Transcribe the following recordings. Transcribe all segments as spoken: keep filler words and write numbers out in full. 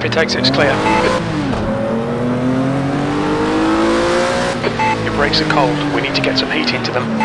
Pit exit's clear. Your brakes are cold, we need to get some heat into them.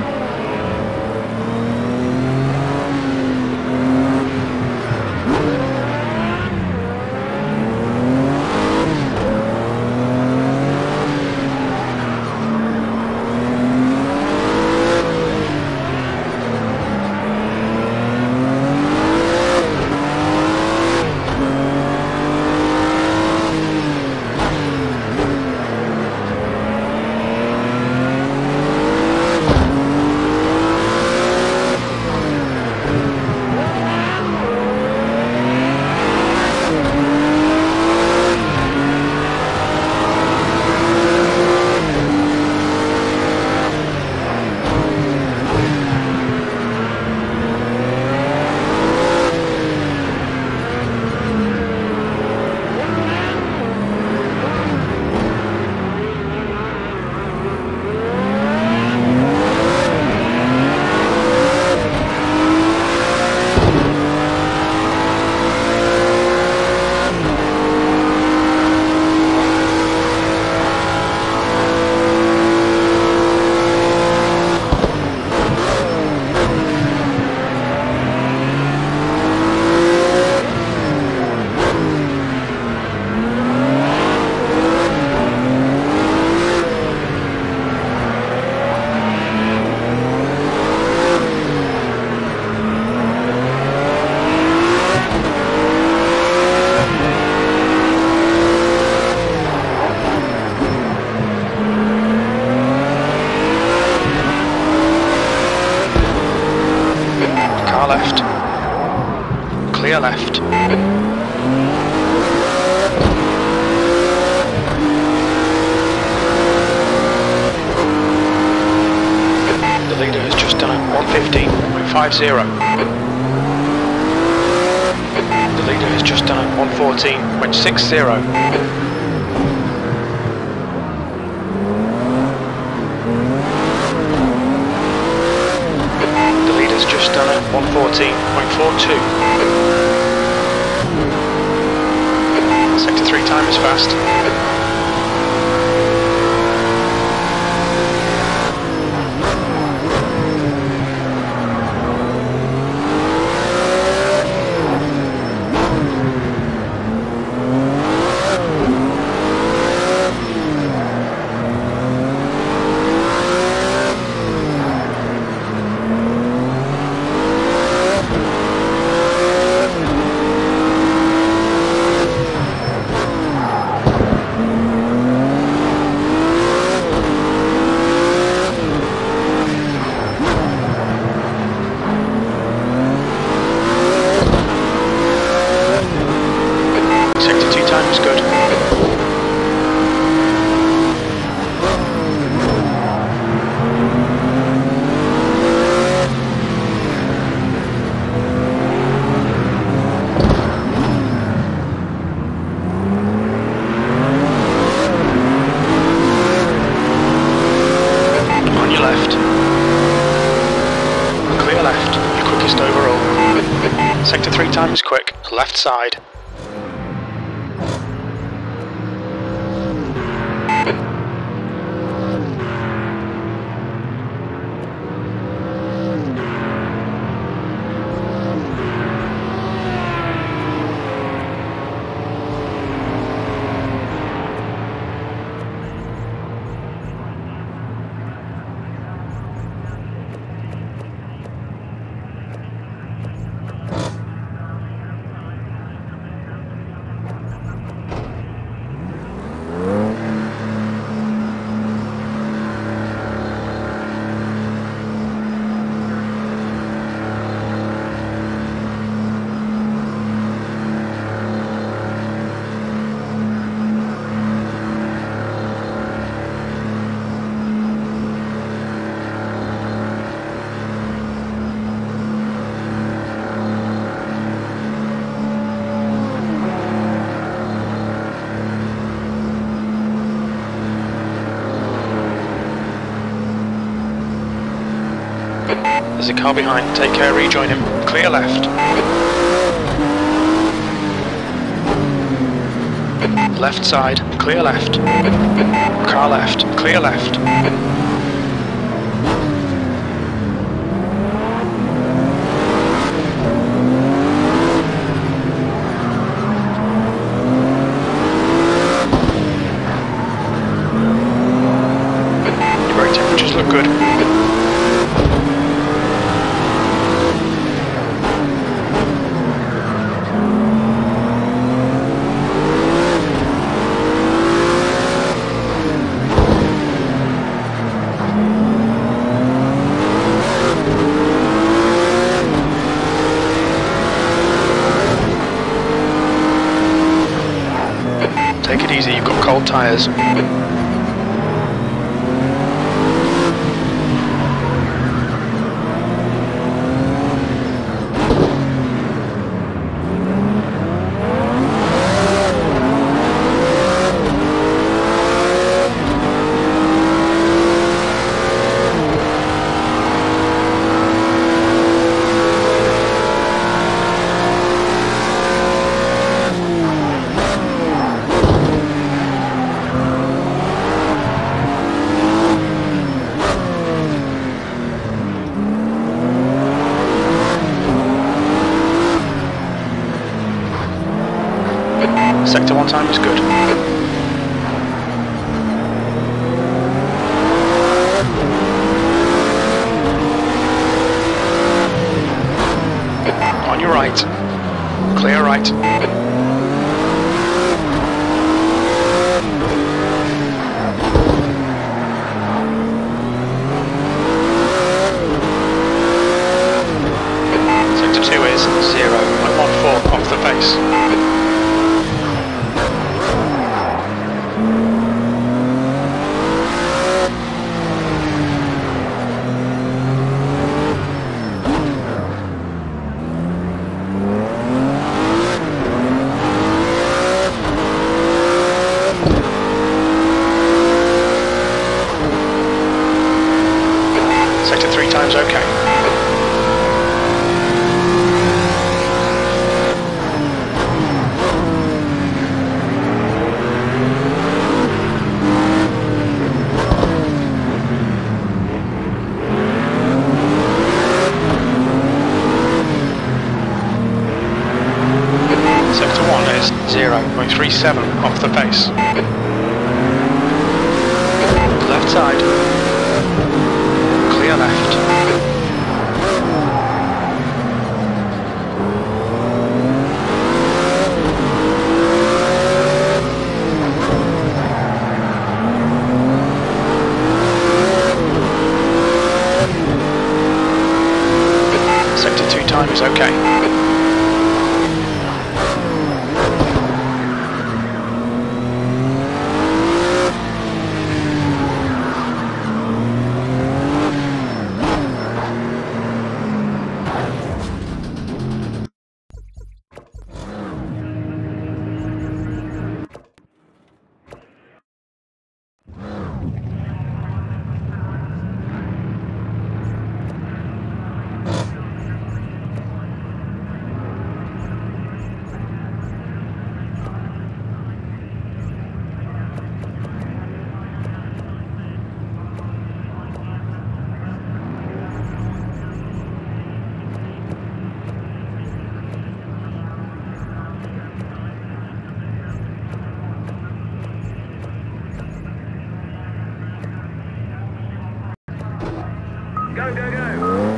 Left. Clear left. The leader has just done a one fifteen point five zero. The leader has just done a one fourteen point six zero. Just done at one fourteen point four two. Sector three time is fast. Sector three times quick, left side. There's a car behind, take care, rejoin him. Clear left. Left side, clear left. Car left, clear left. Your brake temperatures look good. Take it easy, you've got cold tyres. Sector one time is good. On your right. Clear right. Sector two is zero point one four off the pace. Sector three times okay. Sector one is zero point three seven off the pace. Left side. Clear left. Sector two time is okay. Go, go, go!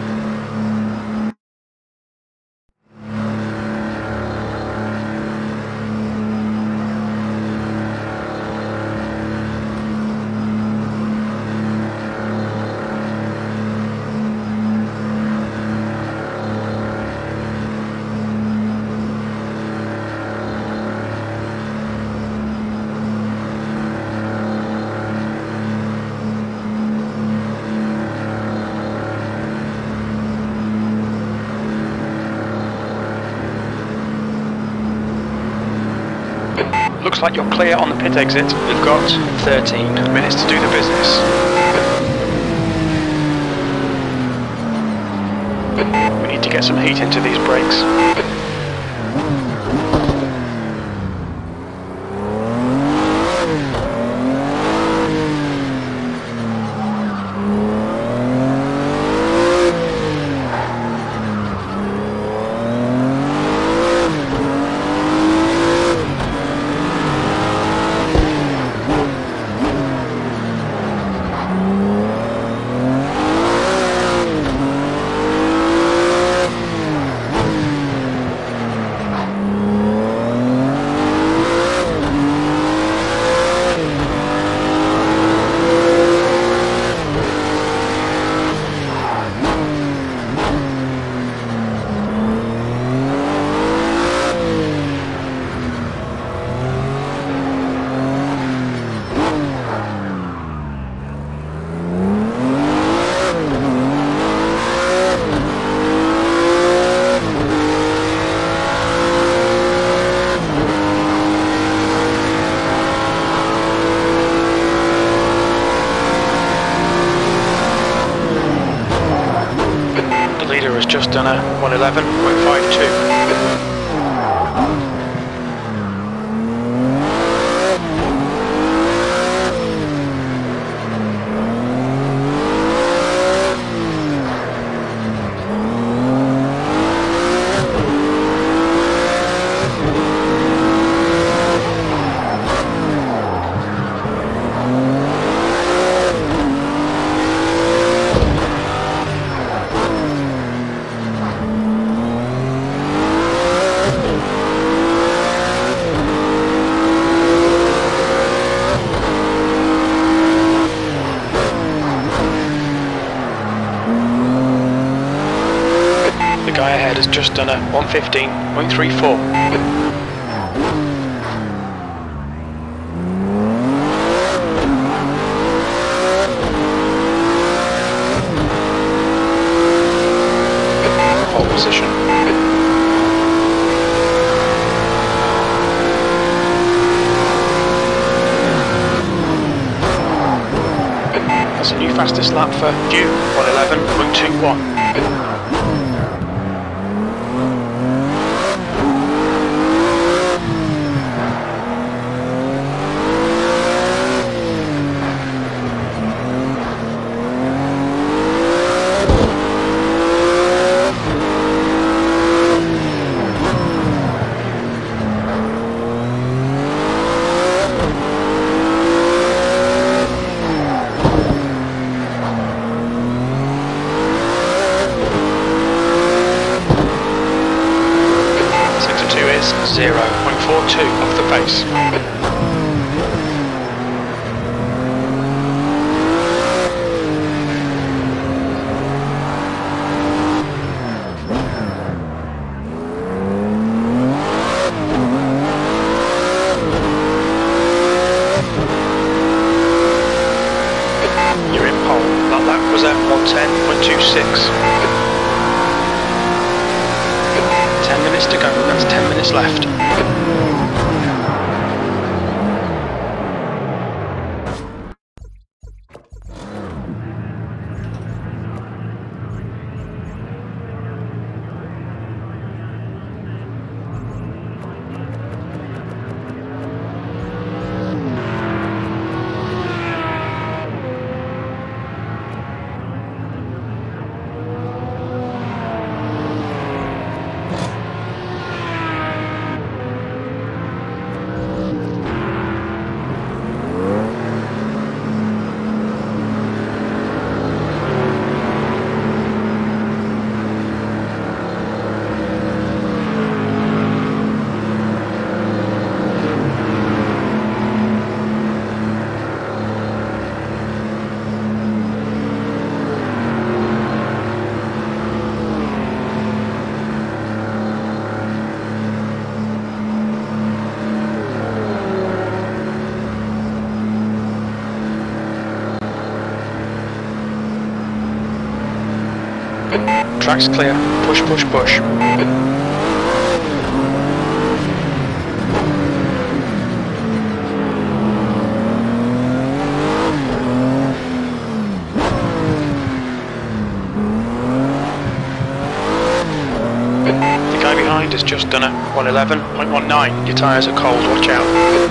Looks like you're clear on the pit exit. We've got thirteen minutes to do the business. We need to get some heat into these brakes. just done a one eleven point five two. The guy ahead has just done a one fifteen point three four. Pole position. That's a new fastest lap for Dew, one eleven point two one. zero point four two off the pace. You're in pole. That lap was at one ten point two six. ten minutes to go, that's ten minutes left. Track's clear. Push, push, push. The guy behind has just done a one eleven point one nine. Your tyres are cold, watch out.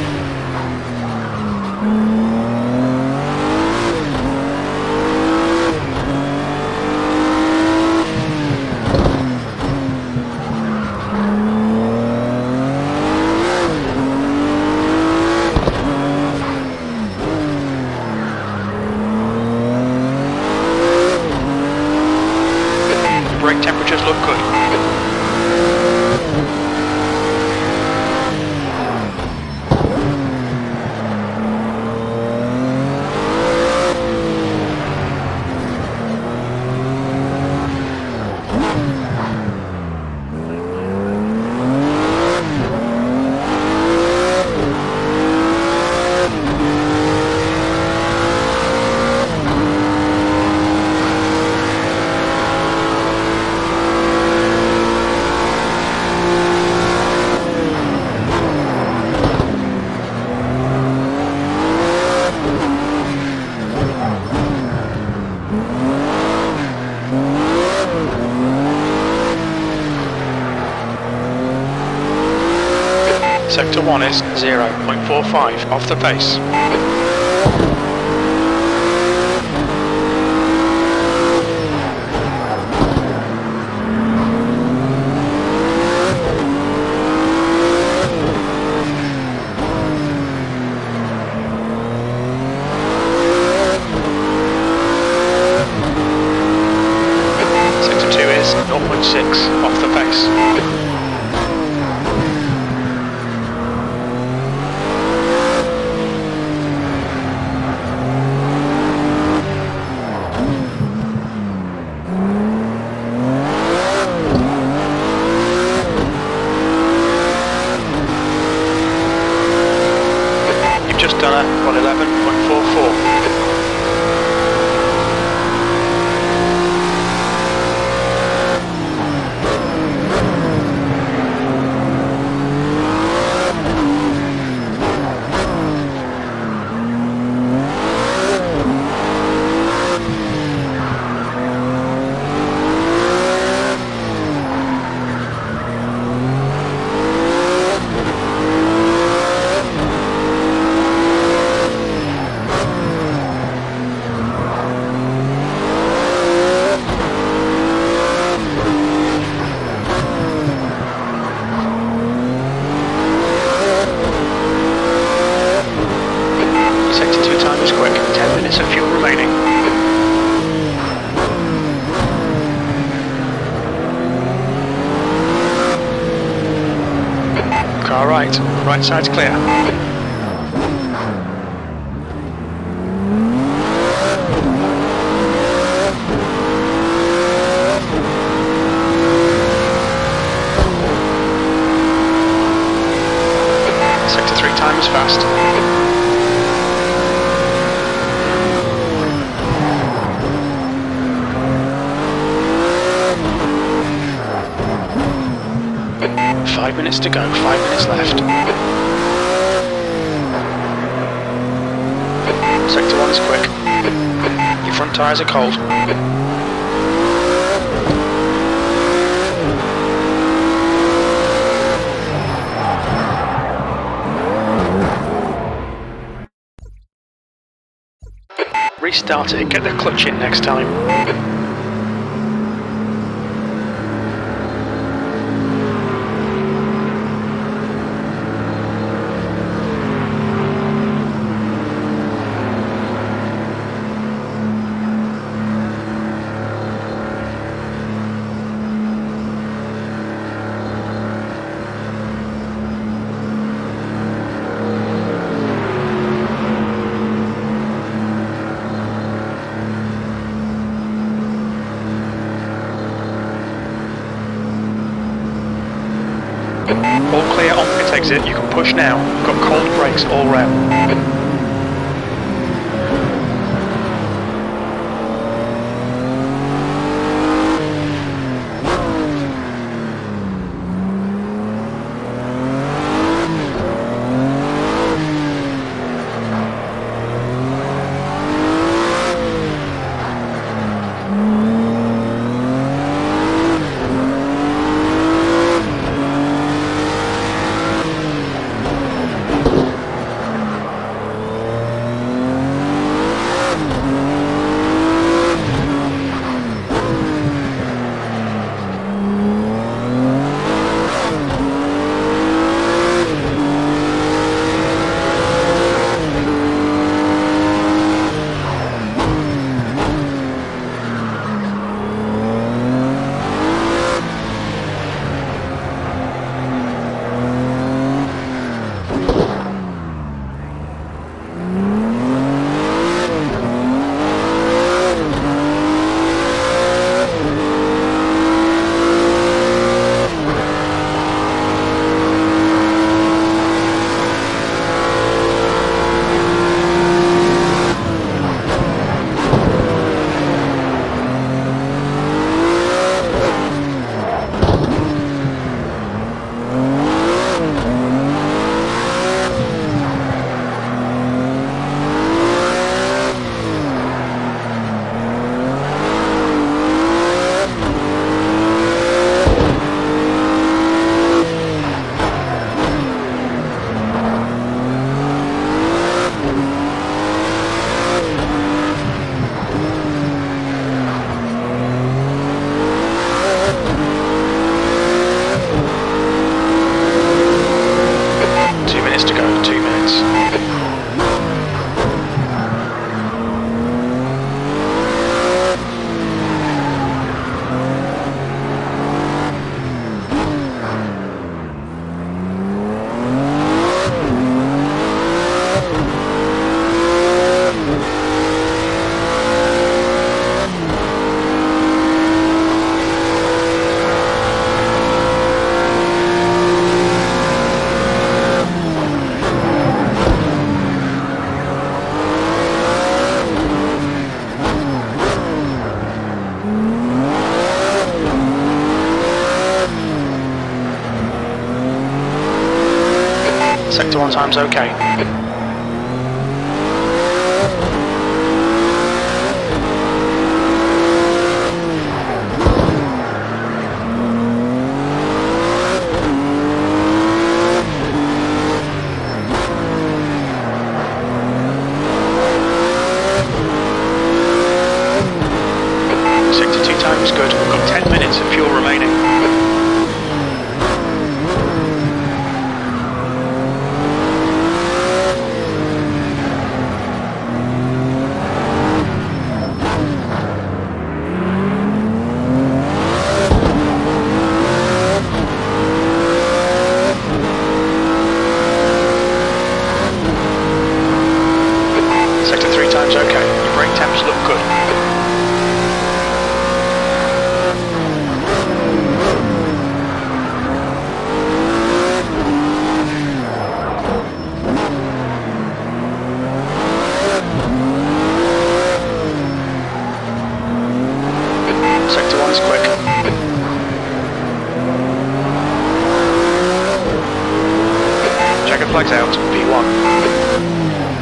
Brake temperatures look good. Sector one is zero point four five off the pace. Sector two is zero point six off the pace. Just done a one eleven point four four. Sector two time is quick, ten minutes of fuel remaining. Car right, right side's clear. Sector three time is fast. Five minutes to go, five minutes left. Sector one is quick. Your front tyres are cold. Restart it, get the clutch in next time. All clear on pit exit, you can push now. You've got cold brakes all round. Sector one time's okay. Sector two time's good. We've got ten minutes of fuel remaining. Sector three time's okay. Your brake temps look good. Sector one is quick. Checkered flags out, P one.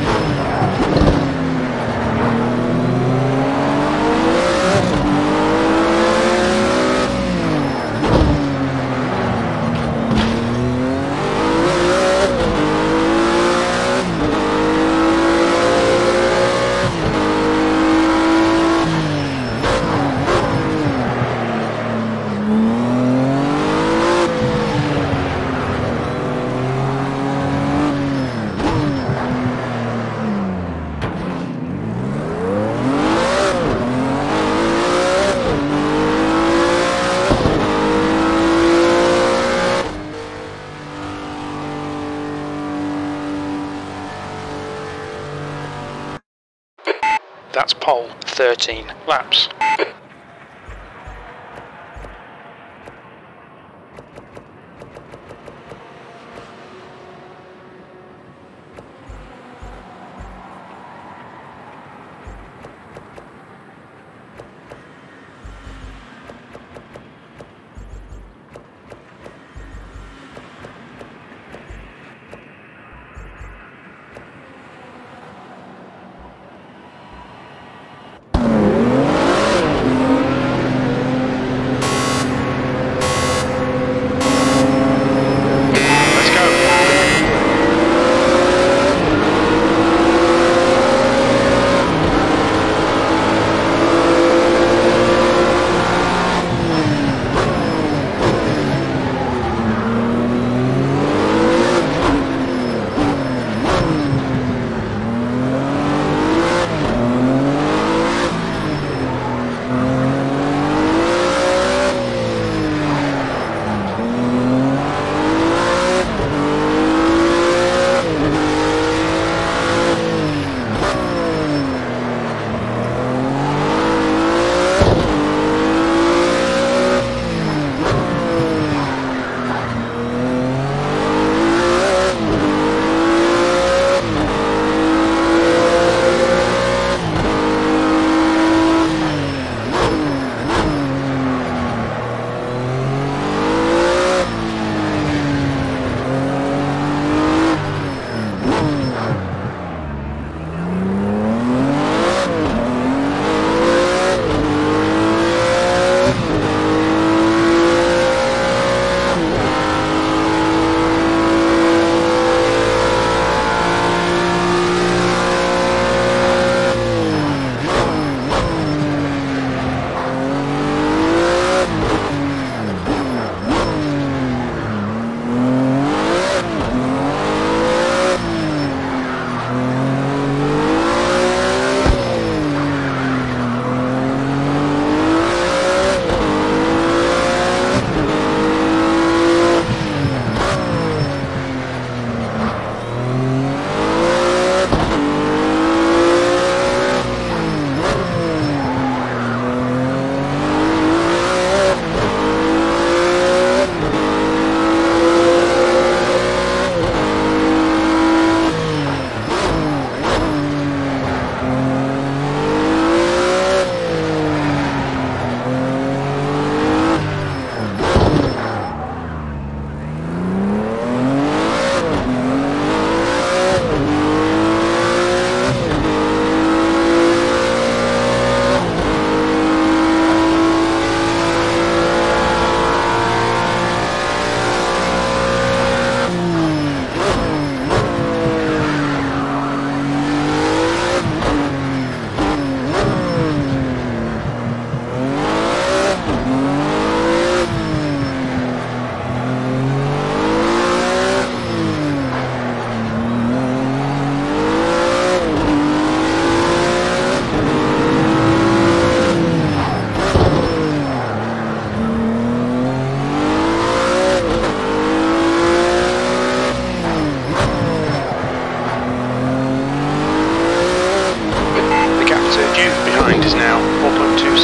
That's pole, thirteen laps.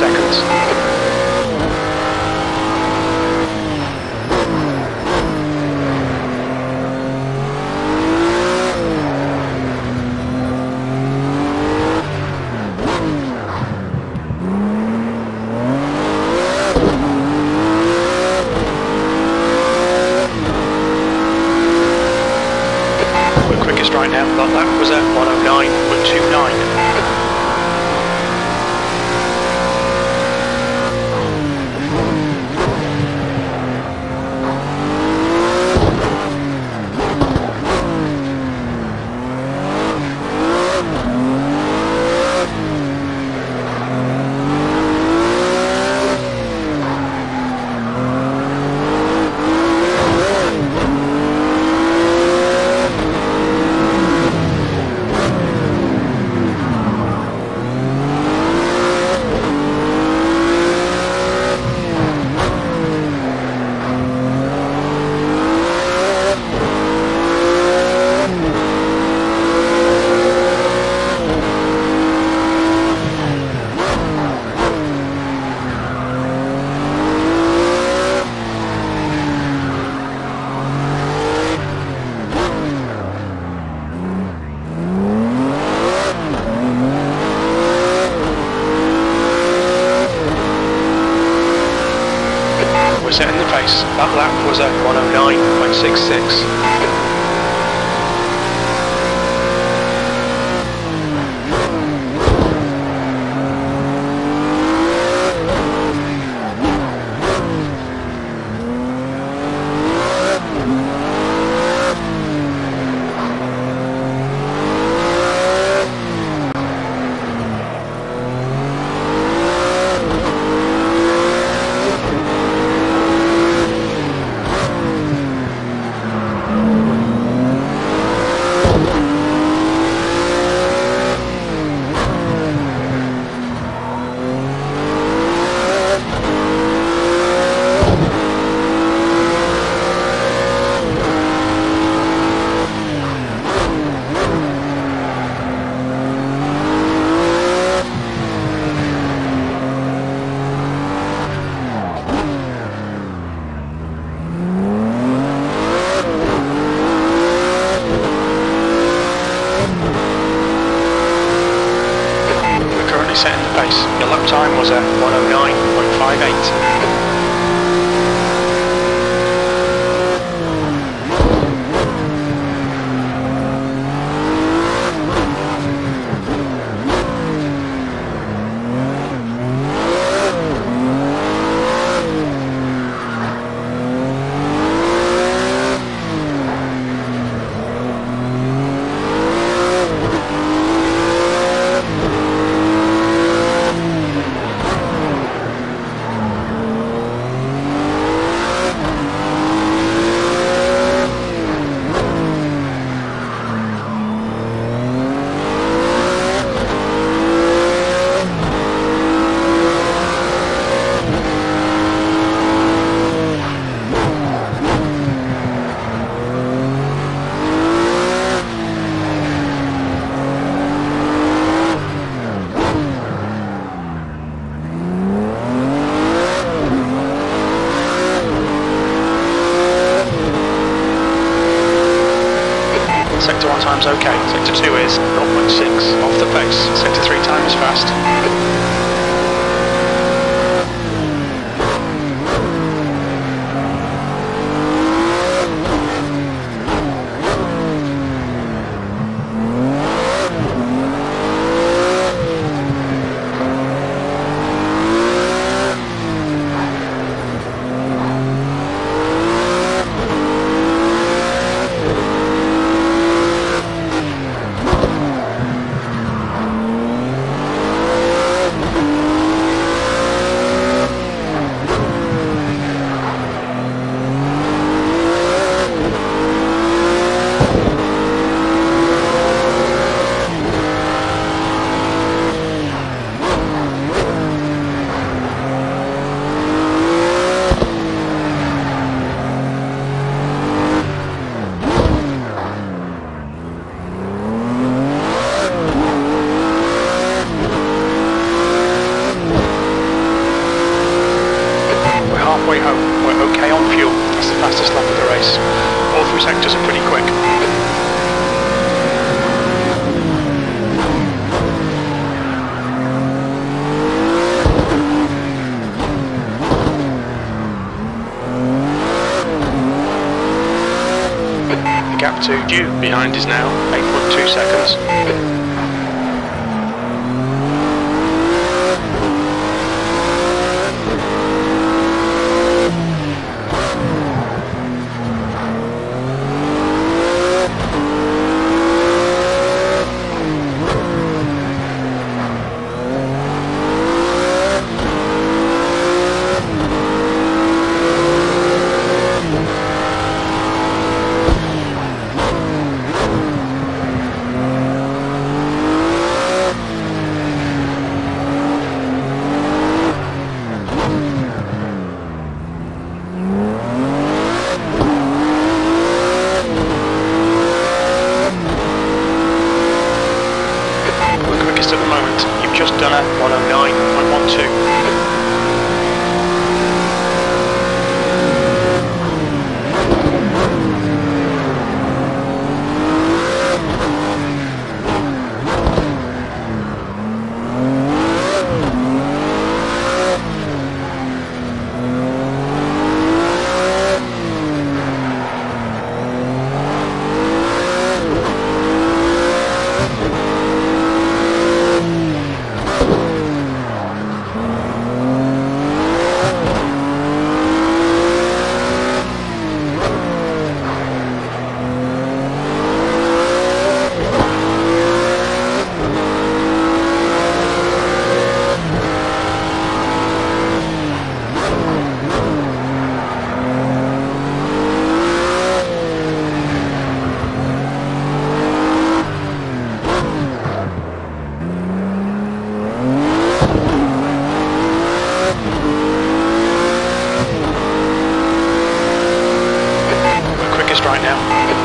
seconds. We're quickest right now. That lap was at one oh nine point two nine. We're setting the pace. That lap was at one oh nine point six six. Setting the pace. Your lap time was at one oh nine point five eight. Sector one time's okay. Sector two is zero point six off the pace. Sector three time is fast. halfway home. We're okay on fuel. That's the fastest lap of the race. All three sectors are pretty quick. The gap to Dew behind is now eight point two seconds. At the moment, you've just done a one oh nine point one two. Right now.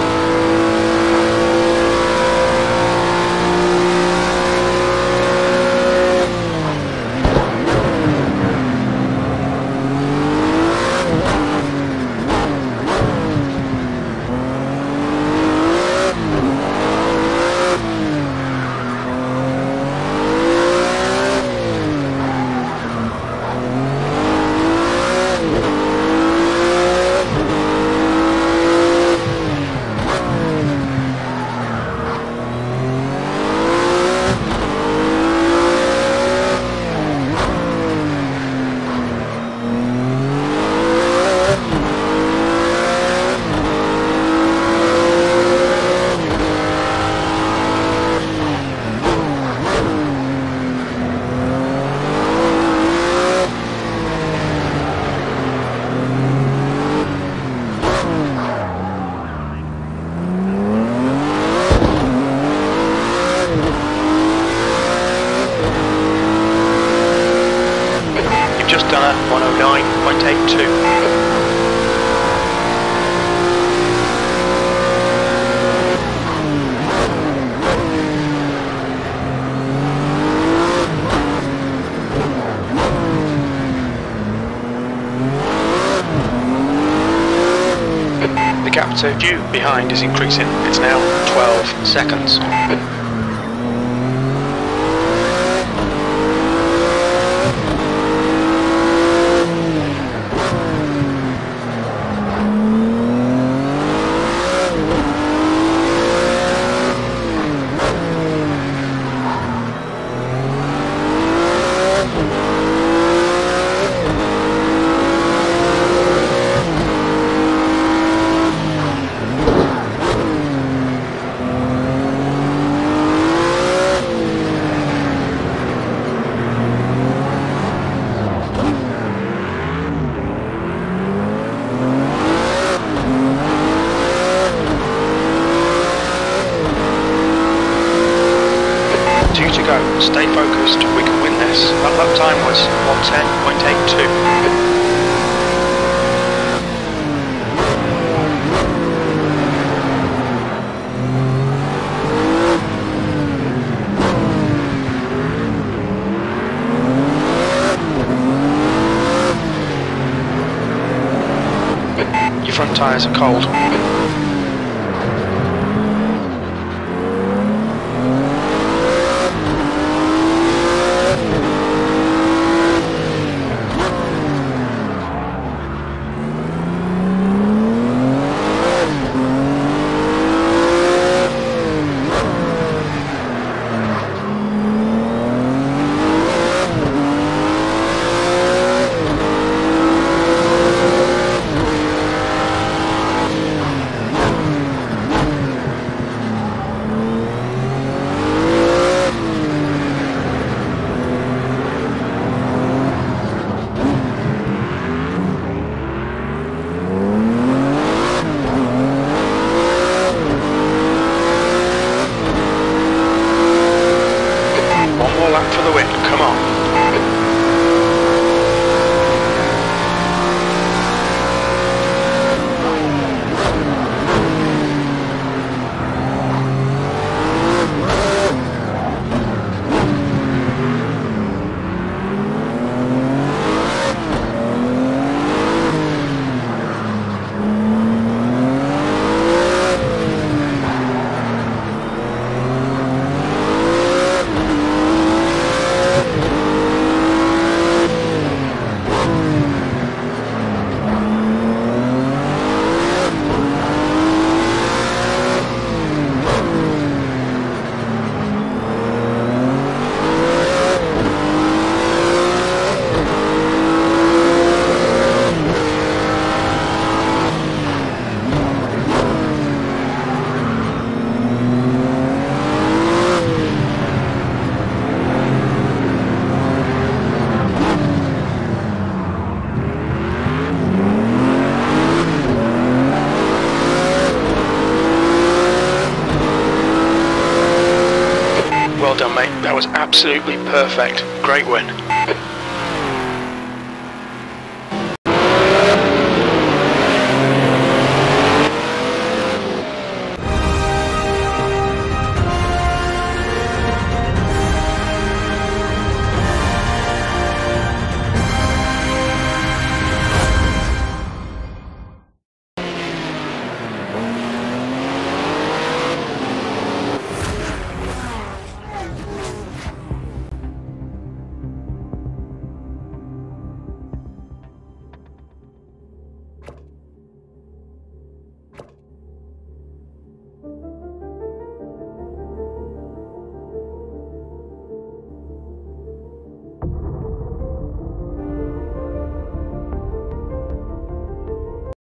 Just done a one oh nine point eight two. The gap to Dew behind is increasing. It's now twelve seconds. Two to go. Stay focused. We can win this. That lap time was one ten point eight two. Your front tyres are cold. For the win, come on. Well done, mate. That was absolutely perfect. Great win.